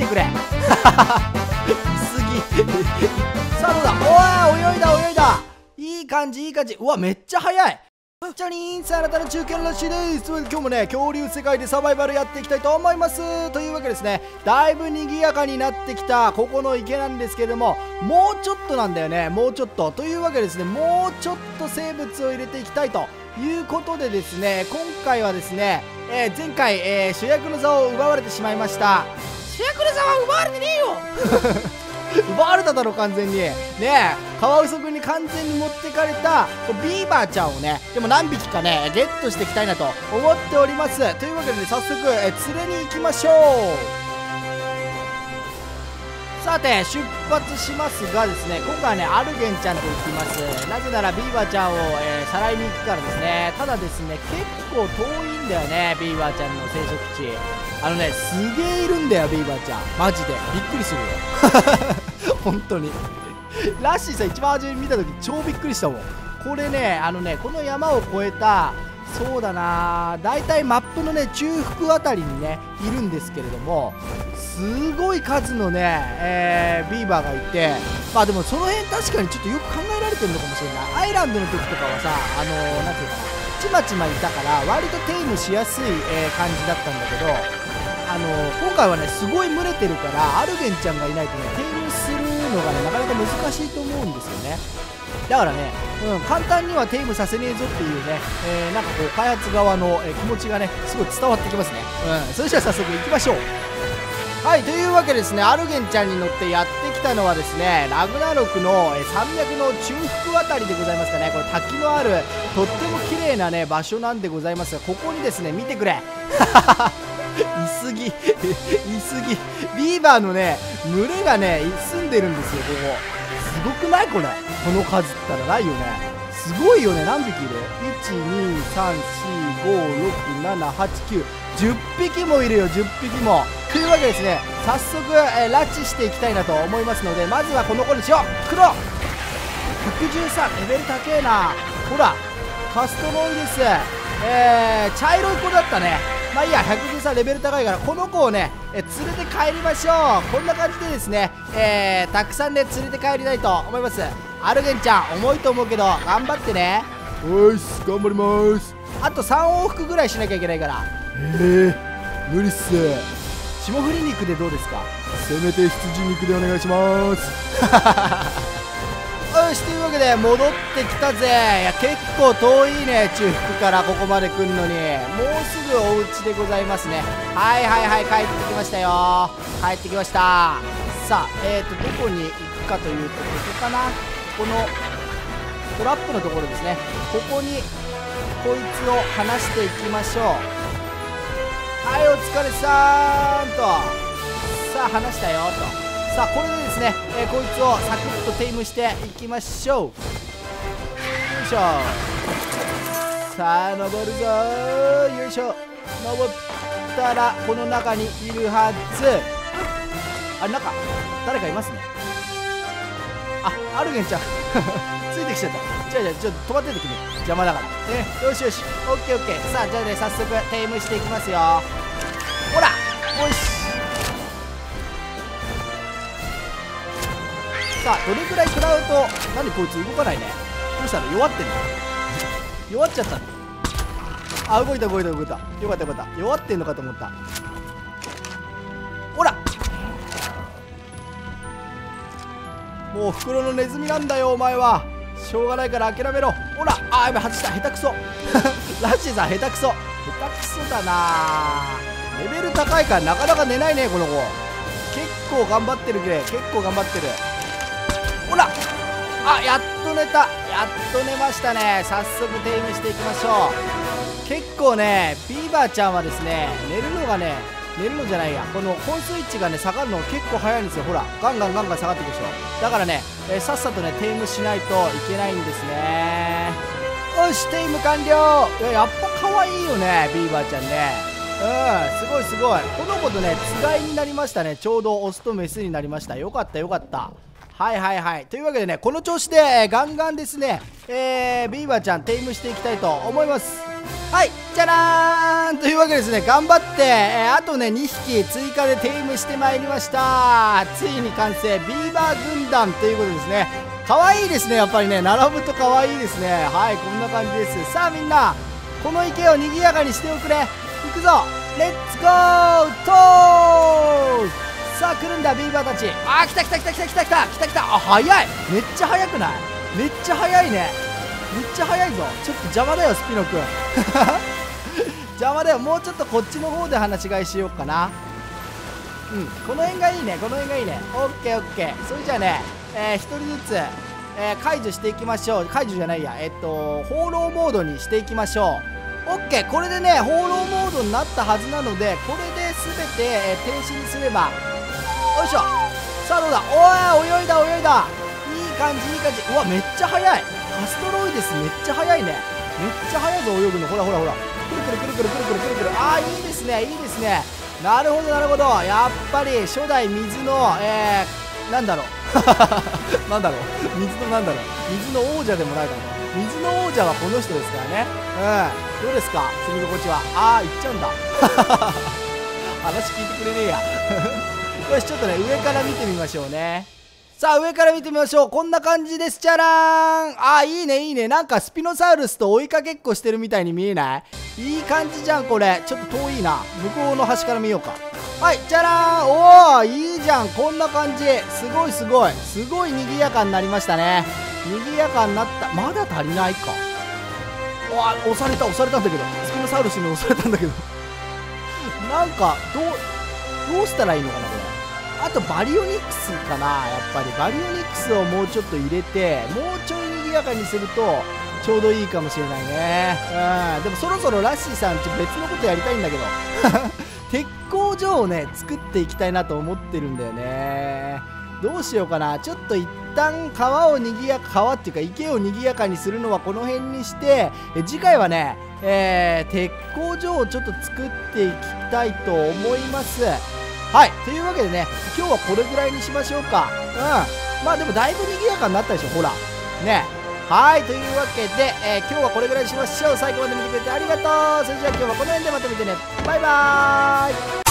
くれいすぎさあどうだ、おー、泳いだ泳いだ、いい感じいい感じ。うわめっちゃ速い。チャリーンさあ、あなたの中堅らしいです。今日もね、恐竜世界でサバイバルやっていきたいと思います。というわけですね、だいぶ賑やかになってきたここの池なんですけれども、もうちょっとなんだよね、もうちょっと。というわけですね、もうちょっと生物を入れていきたいということでですね、今回はですね、前回、主役の座を奪われてしまいました。主役の座は奪われてねえよ奪われただろ完全にねえ、カワウソくんに完全に持ってかれたビーバーちゃんをね、でも何匹かねゲットしていきたいなと思っております。というわけで、ね、早速、連れに行きましょう。さて出発しますがですね、今回はねアルゲンちゃんと行きます。なぜならビーバーちゃんを、さらいに行くからですね。ただですね、結構遠いんだよね、ビーバーちゃんの生息地。すげえいるんだよビーバーちゃん、マジでびっくりするよ本当にラッシーさん一番初めに見た時超びっくりしたもん。これね、この山を越えた、そうだな、大体マップのね中腹あたりにねいるんですけれども、すごい数のね、ビーバーがいて、まあでもその辺確かにちょっとよく考えられてるのかもしれない。アイランドの時とかはさ、なんていうかな、ちまちまいたから割とテイムしやすい、感じだったんだけど、今回はねすごい群れてるから、アルゲンちゃんがいないとねテイムするのがねなかなか難しいと思うんですよね。だからね、簡単にはテイムさせねえぞっていうね、なんかこう開発側の、気持ちがねすごい伝わってきますね。それじゃあ早速行きましょう。はい、というわけでですね、アルゲンちゃんに乗ってやってきたのはですね、ラグナロクの山脈の中腹あたりでございますかね。これ滝のあるとっても綺麗なね場所なんでございますが、ここにですね見てくれいすぎいすぎ、ビーバーのね群れがね住んでるんですよ。ここすごくない？これこの数ったらないよね。すごいよね。何匹いる？ 1,2,3,4,5,6,7,8,9 10匹もいるよ、10匹も。というわけでですね、早速、拉致していきたいなと思いますので、まずはこの子にしよう。黒113、レベル高えな。ほらカストロイです。茶色い子だったね。まあいいや、113レベル高いから、この子をね、連れて帰りましょう。こんな感じでですね、たくさんね連れて帰りたいと思います。アルゲンちゃん重いと思うけど頑張ってね。 おいっす、頑張ります。 あと3往復ぐらいしなきゃいけないから。 無理っす。 霜降り肉でどうですか？ せめて羊肉でお願いします。 よし、というわけで戻ってきたぜ。いや結構遠いね、中腹からここまで来るのに。もうすぐお家でございますね。はいはいはい、帰ってきましたよ。帰ってきました。さあどこに行くかというと、ここかな。このトラップのところですね。ここにこいつを離していきましょう。はい、お疲れさーんと。さあ離したよと。さあこれでですね、こいつをサクッとテイムしていきましょう。よいしょ。さあ登るぞー。よいしょ。登ったらこの中にいるはず。あれ、中誰かいますね。アルゲンちゃんついてきちゃった。違うちょっと止まってて君、邪魔だからね。よしよし、オッケーオッケー。さあじゃあね、早速テイムしていきますよ。ほら、よし。さあどれくらい食らうと、何こいつ動かないね。どうしたの？弱ってんの？弱っちゃったの？動いた。よかった。弱ってんのかと思った。ほら、もう袋のネズミなんだよお前は。しょうがないから諦めろ。ほら、やばい、外した。下手くそラッシーさん下手くそだな。レベル高いからなかなか寝ないねこの子。結構頑張ってる。ほら、やっと寝た。やっと寝ましたね。早速テイムしていきましょう。結構ねビーバーちゃんはですね、寝るのじゃないや、この本数位置がね下がるのが結構早いんですよ。ほらガンガン下がっていくでしょ。だからね、さっさとねテイムしないといけないんですね。よし、テイム完了。やっぱ可愛いよねビーバーちゃんね。すごい。この子とねつがいになりましたね。ちょうどオスとメスになりました。よかった。はい。というわけでね、この調子でガンガンですね、ビーバーちゃんテイムしていきたいと思います。はい、 じゃらーんというわけでですね、頑張って、あとね2匹追加でテイムしてまいりました。ついに完成、ビーバー軍団ということですね。可愛いですね、やっぱりね、並ぶと可愛いですね。はい、こんな感じです。さあみんな、この池を賑やかにしておくれ。行くぞ、レッツゴートー。さあ来るんだビーバーたち。あー、来た来た来た来た来た来た来た来た。あ、早い、めっちゃ早くない？めっちゃ早いね、めっちゃ早いぞ。ちょっと邪魔だよスピノくん邪魔だよ。もうちょっとこっちの方で話し飼いしようかな。うん、この辺がいいね、この辺がいいね。オッケーオッケー。それじゃあね、1人ずつ、解除していきましょう。解除じゃないや、放浪モードにしていきましょう。オッケー、これでね放浪モードになったはずなので、これで全て、停止にすれば、よいしょ。さあどうだ。おい、泳いだ泳いだ。いい感じいい感じ。うわ、めっちゃ速い。カストロイデスめっちゃ速いね。めっちゃ速いぞ泳ぐの。ほらほらほら、くるくるくるくるくるくるくるくる。ああ、いいですねいいですね。なるほどなるほど。やっぱり初代水のなんだろうなんだろう、水のなんだろう、水の王者でもないかな。水の王者はこの人ですからね。うん、どうですか住み心地は。ああ、行っちゃうんだ話聞いてくれねえやよし、ちょっとね上から見てみましょうね。さあ上から見てみましょう。こんな感じです。チャラーン。ああ、いいねいいね。なんかスピノサウルスと追いかけっこしてるみたいに見えない？いい感じじゃんこれ。ちょっと遠いな、向こうの端から見ようか。はい、チャラーン。おお、いいじゃんこんな感じ。すごいすごいすごい賑やかになりましたね。賑やかになった。まだ足りないか。わ、押されたんだけど、スピノサウルスに押されたんだけどなんかどうしたらいいのかなこれ。あとバリオニクスかな。やっぱりバリオニクスをもうちょっと入れて、もうちょい賑やかにするとちょうどいいかもしれないね。うん、でもそろそろラッシーさん別のことやりたいんだけど鉄工所をね作っていきたいなと思ってるんだよね。どうしようかな。ちょっと一旦川っていうか池を賑やかにするのはこの辺にして、次回はね、鉄工所をちょっと作っていきたいと思います。はい、というわけでね、今日はこれぐらいにしましょうか。うん、まあでもだいぶ賑やかになったでしょ、ほらね。はい、というわけで、今日はこれぐらいにしましょう。最後まで見てくれてありがとう。それじゃあ今日はこの辺でまた見てね。バイバーイ。